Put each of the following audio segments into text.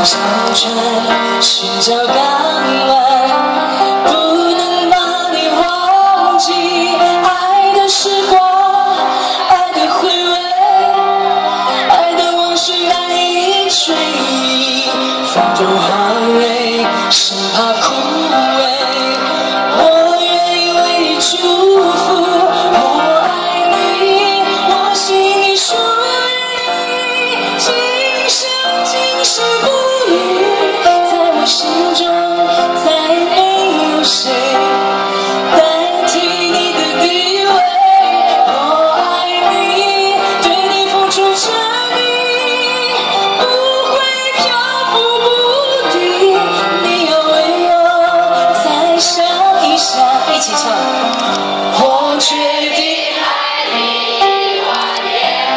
小船寻找港湾，不能把你忘记。爱的时光，爱的回味，爱的往事难以追忆。风中花蕊，生怕枯萎。我愿意为你祝福，我爱你，我心里属于你，今生今世不渝。在我心中，再没有谁代替你的地位。我爱你，对你付出真意，不会漂浮不定。你要为我再想一想，一起唱。我决定爱你10000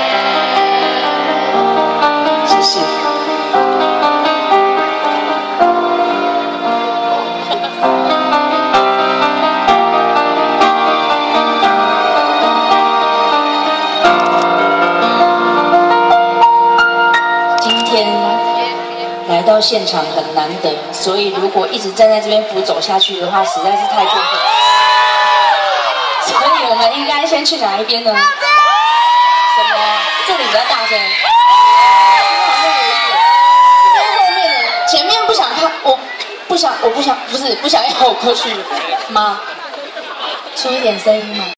年。谢谢。今天来到现场很难得，所以如果一直站在这边不走下去的话，实在是太过分。所以我们应该先去哪一边呢？什么？这里比较大声。后面的，前面不想看，我不想要我过去吗？出一点声音嘛。